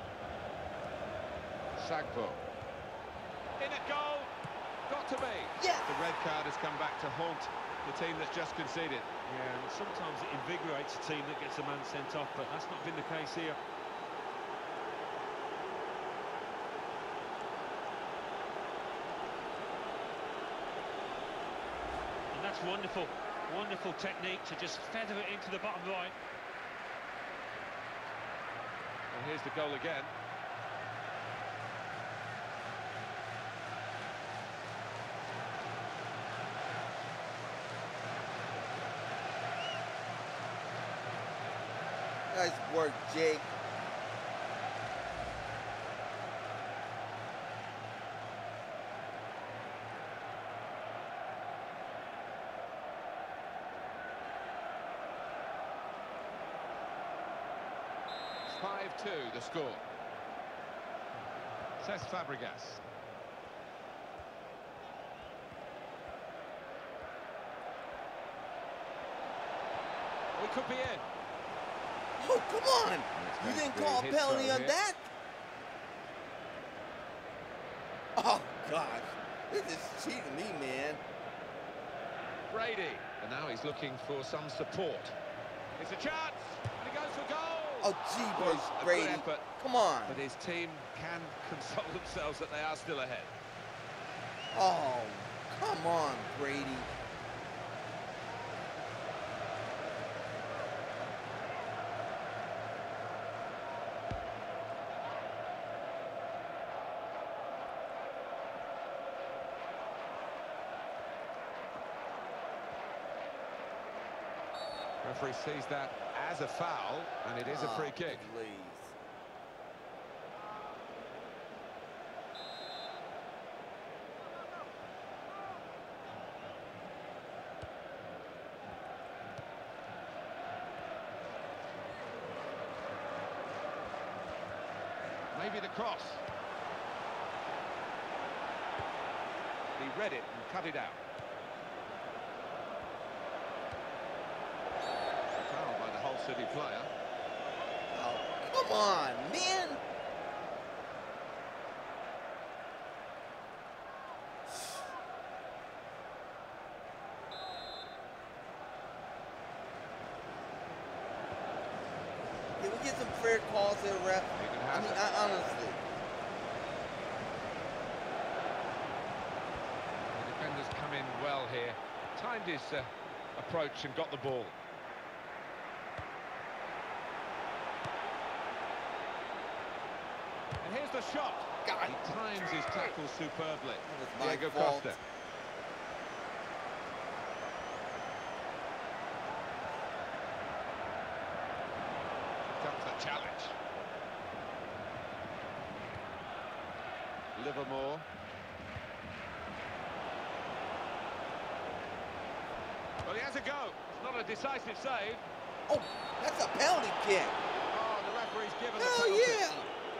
Speaker 3: Sagbo. In at goal. Got to be.
Speaker 1: Yes!
Speaker 3: The red card has come back to haunt the team that's just conceded.
Speaker 5: Yeah, and sometimes it invigorates a team that gets a man sent off, but that's not been the case here. And that's wonderful, wonderful technique to just feather it into the bottom right.
Speaker 3: And here's the goal again.
Speaker 1: Nice work, Jake.
Speaker 3: five two the score. Cesc Fabregas. We could be in.
Speaker 1: Oh, come on! You didn't call a penalty on that? Oh, gosh. This is cheating me, man.
Speaker 3: Brady. And now he's looking for some support. It's a chance. And he goes for goal.
Speaker 1: Oh, jeepers, Brady.
Speaker 3: Effort,
Speaker 1: come on.
Speaker 3: but his team can console themselves that they are still ahead.
Speaker 1: Oh, come on, Brady.
Speaker 3: Referee sees that as a foul, and it is a free kick.
Speaker 1: Please.
Speaker 3: Maybe the cross. He read it and cut it out. Foul by the Hull City player.
Speaker 1: Oh, come on, man. Can we get some fair calls here, ref? I mean, I, honestly.
Speaker 3: The defenders come in well here. Timed his uh, approach and got the ball. And here's the shot.
Speaker 1: God.
Speaker 3: He times his tackle superbly.
Speaker 1: That was my
Speaker 3: Diego
Speaker 1: fault.
Speaker 3: Costa. Comes the challenge. Livermore. Well, he has a go. It's not a decisive save.
Speaker 1: Oh, that's a penalty kick.
Speaker 3: Oh, the referee's given
Speaker 1: Hell
Speaker 3: the penalty.
Speaker 1: yeah!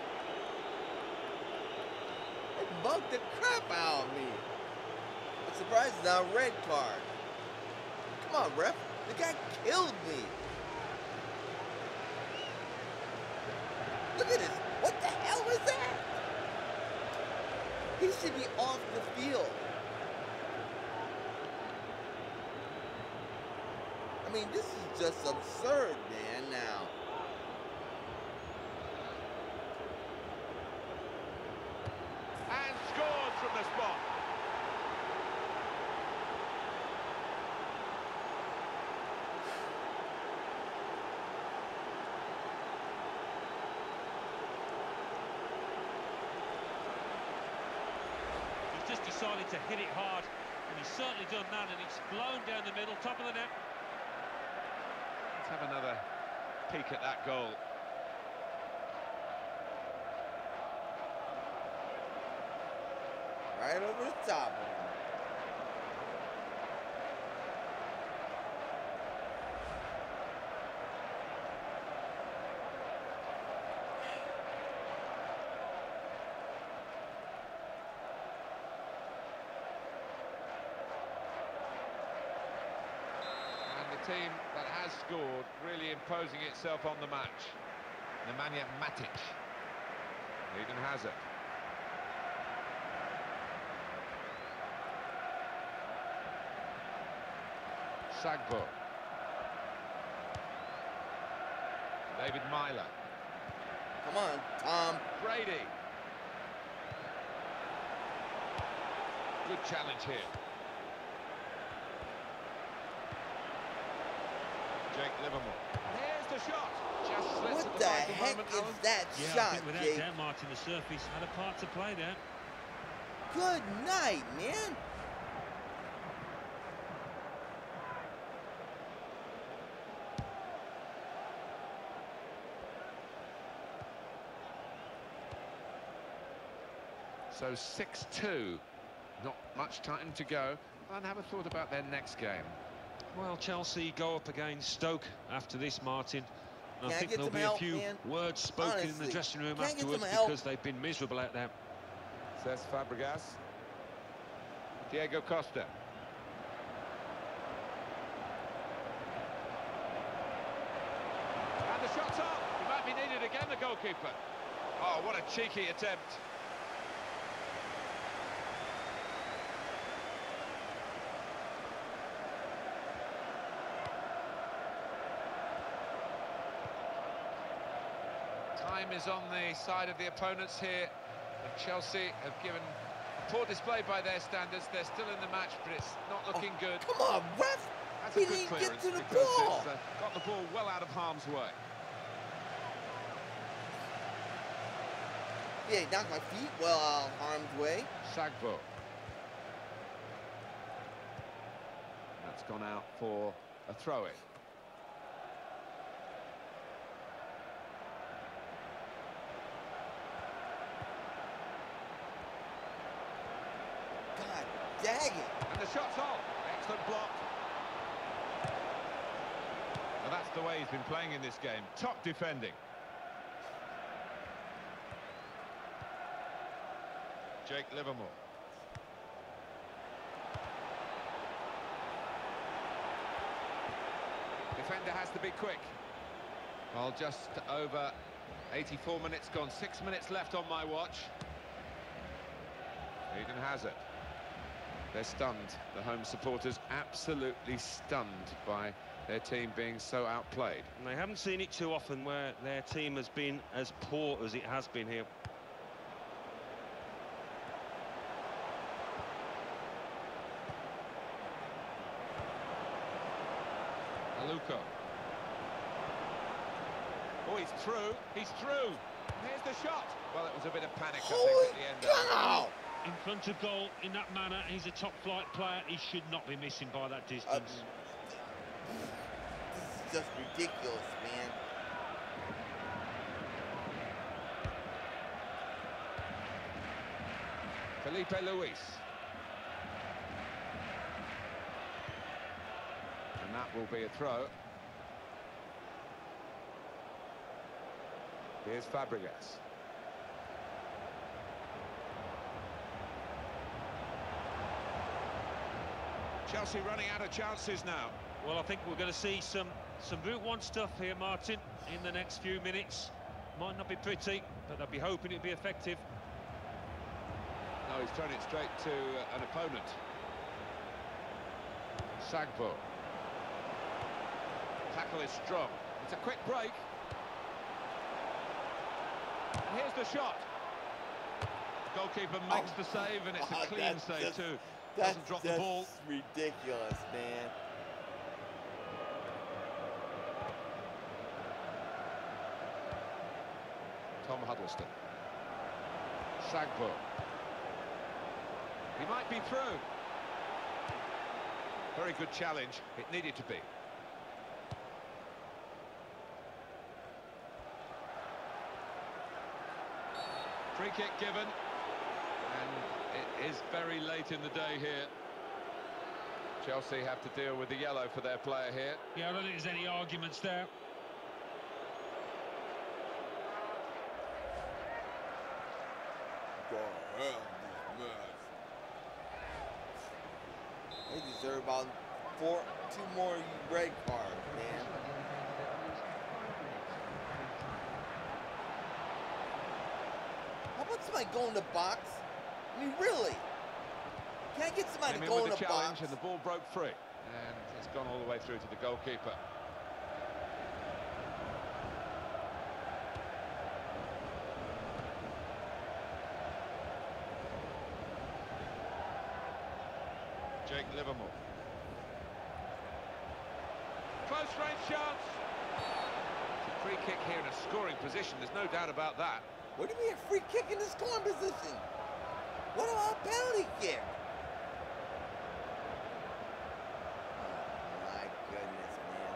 Speaker 1: It bumped the crap out of me. I'm surprised it's not a red card. Come on, ref. The guy killed me. Look at this. What the hell is that? He should be off the field. I mean, this is just absurd, man, now.
Speaker 3: And scored from the spot.
Speaker 5: He's just decided to hit it hard, and he's certainly done that, and it's blown down the middle, top of the net.
Speaker 3: Let's have another peek at that goal.
Speaker 1: Right over the top of him.
Speaker 3: Team that has scored, really imposing itself on the match. Nemanja Matic. Eden Hazard. Sagbo. David Myler.
Speaker 1: Come on, Tom.
Speaker 3: Brady. Good challenge here. Jake Livermore. Here's the shot. Just slits
Speaker 1: What
Speaker 3: at
Speaker 1: the
Speaker 3: the vital
Speaker 1: heck
Speaker 3: moment,
Speaker 1: is
Speaker 3: Alan.
Speaker 1: that
Speaker 5: Yeah, I
Speaker 1: shot,
Speaker 5: think without
Speaker 1: Jake?
Speaker 5: doubt, Martin, the surface had a part to play there.
Speaker 1: Good night, man.
Speaker 3: So six two. Not much time to go. And have a thought about their next game.
Speaker 5: Well, Chelsea go up against Stoke after this, Martin. And I
Speaker 1: Can I
Speaker 5: think
Speaker 1: get
Speaker 5: there'll
Speaker 1: some
Speaker 5: be
Speaker 1: help,
Speaker 5: a few
Speaker 1: man?
Speaker 5: words spoken in
Speaker 1: Honestly,
Speaker 5: the dressing room
Speaker 1: can I get some
Speaker 5: afterwards
Speaker 1: help?
Speaker 5: because they've been miserable out there.
Speaker 3: Says Fabregas. Diego Costa. And the shot's up. He might be needed again, the goalkeeper. Oh, what a cheeky attempt. Time is on the side of the opponents here, and Chelsea have given a poor display by their standards. They're still in the match, but it's not looking
Speaker 1: Oh,
Speaker 3: good.
Speaker 1: Come on, ref.
Speaker 3: That's
Speaker 1: He
Speaker 3: a good
Speaker 1: didn't get
Speaker 3: clearance
Speaker 1: to the
Speaker 3: because
Speaker 1: ball.
Speaker 3: it's uh, got the ball well out of harm's way.
Speaker 1: Yeah, he knocked my feet well out of harm's way.
Speaker 3: Sagbo. That's gone out for a throw-in.
Speaker 1: God dang it.
Speaker 3: And the shot's on. Excellent block. Well, that's the way he's been playing in this game. Top defending. Jake Livermore. Defender has to be quick. Well, just over eighty-four minutes gone. Six minutes left on my watch. Eden Hazard. They're stunned. The home supporters absolutely stunned by their team being so outplayed.
Speaker 5: And they haven't seen it too often where their team has been as poor as it has been here.
Speaker 3: Aluko. Oh, he's through. He's through. Here's the shot. Well, it was a bit of panic, I
Speaker 1: Holy
Speaker 3: think, at the end.
Speaker 1: cow!
Speaker 5: In front of goal in that manner, he's a top-flight player. He should not be missing by that
Speaker 1: Uh,
Speaker 5: distance.
Speaker 1: this is just ridiculous, man.
Speaker 3: Felipe Luis. And that will be a throw. Here's Fabregas. Chelsea running out of chances now.
Speaker 5: Well, I think we're going to see some some Route One stuff here, Martin, in the next few minutes. Might not be pretty, but they'll be hoping it'll be effective.
Speaker 3: No, he's thrown it straight to uh, an opponent. Sagbo. Tackle is strong. It's a quick break. And here's the shot. Goalkeeper makes
Speaker 1: Oh.
Speaker 3: the save, and it's
Speaker 1: Oh,
Speaker 3: a clean
Speaker 1: that's
Speaker 3: save
Speaker 1: just-
Speaker 3: too.
Speaker 1: That's
Speaker 3: Doesn't drop
Speaker 1: just
Speaker 3: the ball.
Speaker 1: ridiculous, man.
Speaker 3: Tom Huddleston. Sagbo. He might be through. Very good challenge. It needed to be. Free kick given. And it is very late in the day here. Chelsea have to deal with the yellow for their player here.
Speaker 5: Yeah, I don't think there's any arguments there.
Speaker 1: They deserve about four, two more red cards, man. How about somebody go in the box? I mean, really? Can I get somebody
Speaker 3: Came
Speaker 1: to
Speaker 3: in
Speaker 1: go in
Speaker 3: with
Speaker 1: the
Speaker 3: the challenge
Speaker 1: box?
Speaker 3: and the ball broke free. And it's gone all the way through to the goalkeeper. Jake Livermore. Close range chance. It's a free kick here in a scoring position, there's no doubt about that.
Speaker 1: What do you mean a free kick in the scoring position? What about a penalty kick? Oh, my goodness, man.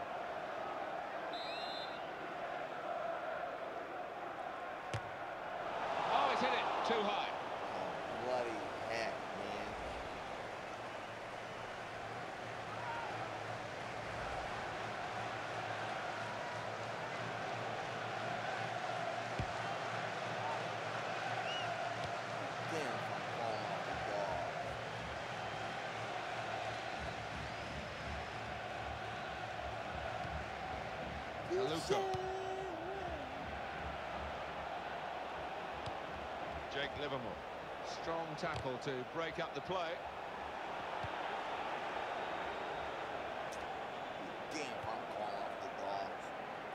Speaker 3: Oh, he's hit it too high.
Speaker 1: Oh, bloody heck, man. Damn, if I'm falling off the dog.
Speaker 3: Aluko. Jake Livermore. Strong tackle to break up the play.
Speaker 1: Damn, if I'm falling off the dogs.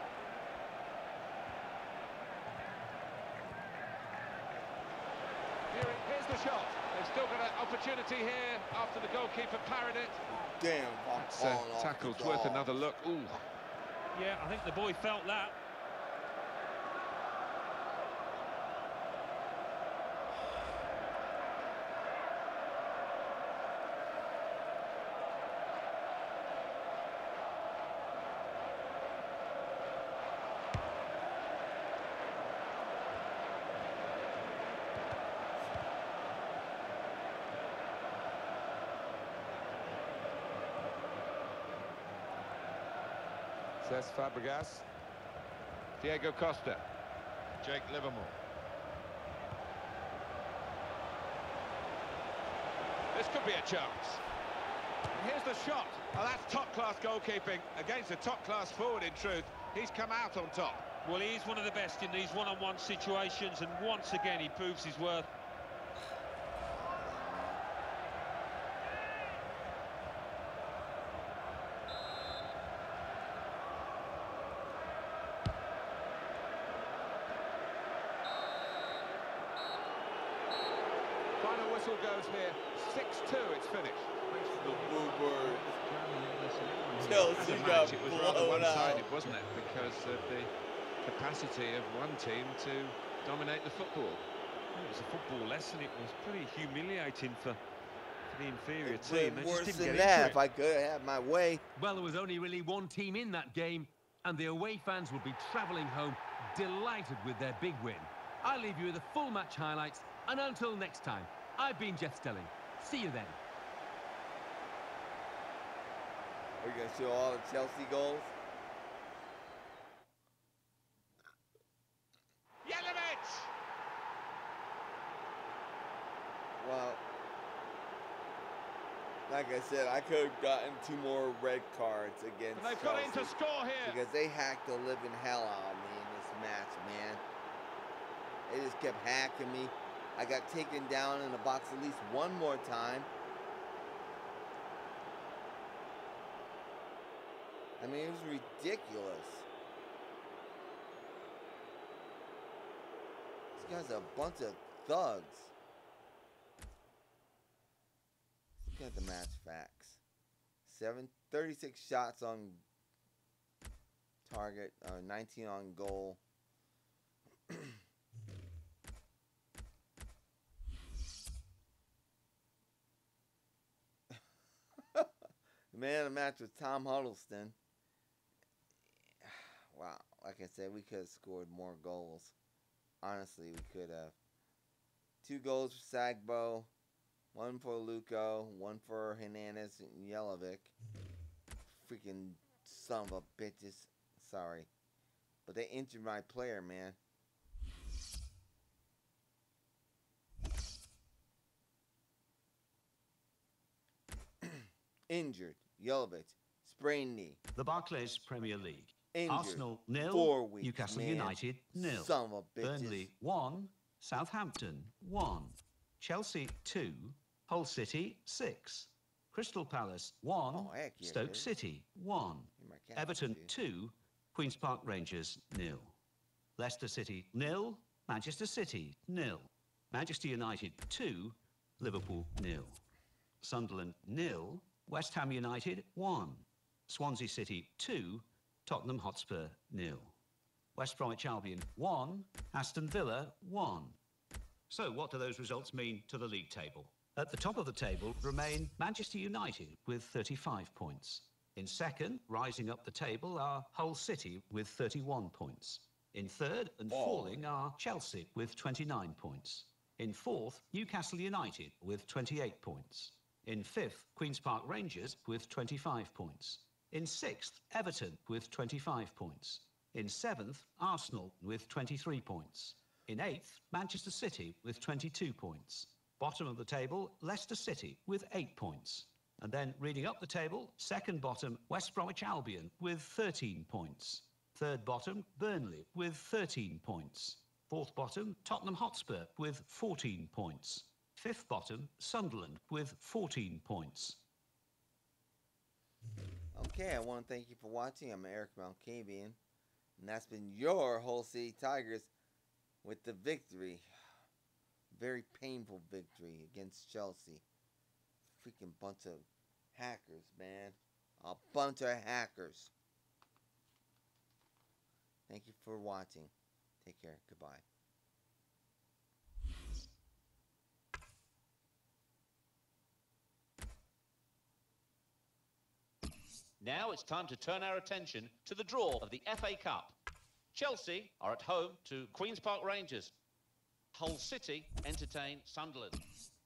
Speaker 3: Here, here's the shot. They've still got an opportunity here after the goalkeeper parried it.
Speaker 1: Damn, if I'm
Speaker 3: That's
Speaker 1: falling
Speaker 3: a
Speaker 1: off
Speaker 3: tackle's
Speaker 1: the
Speaker 3: worth
Speaker 1: dogs.
Speaker 3: another look. Ooh.
Speaker 5: Yeah, I think the boy felt that.
Speaker 3: Says Fabregas. Diego Costa. Jake Livermore. This could be a chance. And here's the shot. Oh, that's top-class goalkeeping against a top-class forward, in truth. He's come out on top.
Speaker 5: Well, he's one of the best in these one-on-one situations, and once again he proves his worth.
Speaker 3: Final whistle goes here. six two, it's finished.
Speaker 1: The Bluebirds.
Speaker 3: As
Speaker 1: Chelsea
Speaker 3: a
Speaker 1: got
Speaker 3: match, it was rather
Speaker 1: blown
Speaker 3: one-sided,
Speaker 1: out.
Speaker 3: wasn't it? Because of the capacity of one team to dominate the football.
Speaker 5: It was a football lesson. It was pretty humiliating for, for the inferior
Speaker 1: It
Speaker 5: team. They
Speaker 1: was
Speaker 5: just
Speaker 1: worse
Speaker 5: didn't
Speaker 1: than
Speaker 5: get
Speaker 1: that
Speaker 5: into
Speaker 1: if
Speaker 5: it.
Speaker 1: I could have my way.
Speaker 4: Well, there was only really one team in that game, and the away fans would be travelling home delighted with their big win. I'll leave you with the full match highlights, and until next time, I've been Jeff Stelling. See you then.
Speaker 1: Are you going to show all the Chelsea goals?
Speaker 3: Jelavic!
Speaker 1: Well, like I said, I could have gotten two more red cards against
Speaker 3: And they've
Speaker 1: Chelsea
Speaker 3: got in to score here.
Speaker 1: because they hacked the living hell out of me in this match, man. They just kept hacking me. I got taken down in the box at least one more time. I mean, it was ridiculous. These guys are a bunch of thugs. Let's look at the match facts. Seven, thirty-six shots on target, uh, nineteen on goal. The man of the match was Tom Huddleston. Wow, like I said, we could have scored more goals. Honestly, we could have. Two goals for Sagbo, one for Luco, one for Hernandez and Jelavic. Freaking son of a bitches. Sorry. But they injured my player, man. Injured. Jelavic. Sprained knee.
Speaker 8: The Barclays Premier League.
Speaker 1: Injured.
Speaker 8: Arsenal nil.
Speaker 1: Four weeks,
Speaker 8: Newcastle
Speaker 1: man.
Speaker 8: United nil.
Speaker 1: Son of a bitches.
Speaker 8: Burnley one. Southampton one. Chelsea two. Hull City six. Crystal Palace one.
Speaker 1: Oh, heck yeah,
Speaker 8: Stoke
Speaker 1: dude.
Speaker 8: City one.
Speaker 1: You're my captain,
Speaker 8: Everton
Speaker 1: dude.
Speaker 8: two. Queen's Park Rangers nil. Leicester City nil. Manchester City nil. Manchester United two. Liverpool nil. Sunderland nil. West Ham United one. Swansea City two. Tottenham Hotspur nil. West Bromwich Albion one. Aston Villa one. So what do those results mean to the league table? At the top of the table remain Manchester United with thirty-five points. In second, rising up the table, are Hull City with thirty-one points. In third and
Speaker 1: Oh.
Speaker 8: falling are Chelsea with twenty-nine points. In fourth, Newcastle United with twenty-eight points. In fifth, Queen's Park Rangers with twenty-five points. In sixth, Everton with twenty-five points. In seventh, Arsenal with twenty-three points. In eighth, Manchester City with twenty-two points. Bottom of the table, Leicester City with eight points. And then reading up the table, second bottom, West Bromwich Albion with thirteen points. Third bottom, Burnley with thirteen points. Fourth bottom, Tottenham Hotspur with fourteen points. Fifth bottom, Sunderland with fourteen points.
Speaker 1: Okay, I want to thank you for watching. I'm Eric Malkavian, and that's been your Hull City Tigers with the victory. Very painful victory against Chelsea. Freaking bunch of hackers, man. A bunch of hackers. Thank you for watching. Take care. Goodbye.
Speaker 2: Now it's time to turn our attention to the draw of the F A Cup. Chelsea are at home to Queen's Park Rangers. Hull City entertain Sunderland.